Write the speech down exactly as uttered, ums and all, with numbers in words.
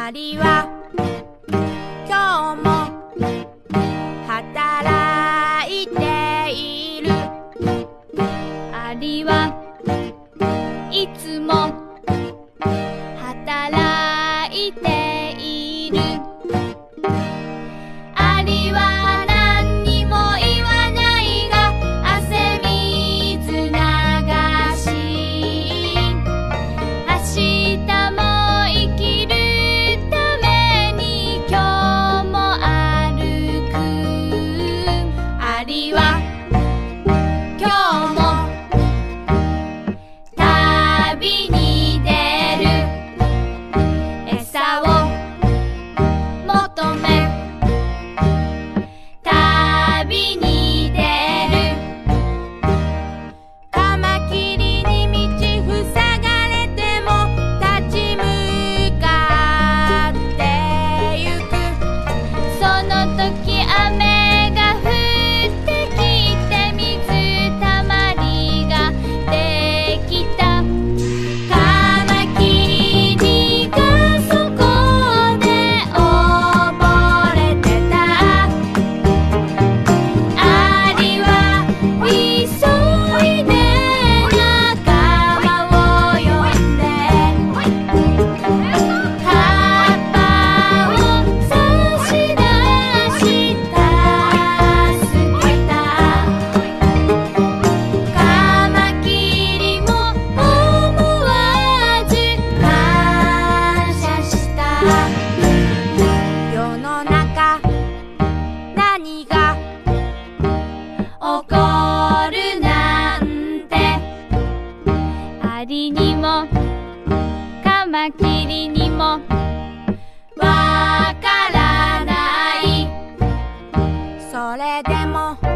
アリは今日も働いている。アリはいつも働いている。アリは何にも言わないが汗水流し、明日も生きるために今日も歩く。アリは今日も旅に出る。餌を求め旅に出る。カマキリに道塞がれても立ち向かってゆく。その時雨が降ってきて水たまりができた。カマキリがそこで溺れてた。アリは急いで仲間を呼んで葉っぱを差し出した助けた。カマキリも思わず感謝した。世の中何が起こるなんてアリにもカマキリにもわからない。それでも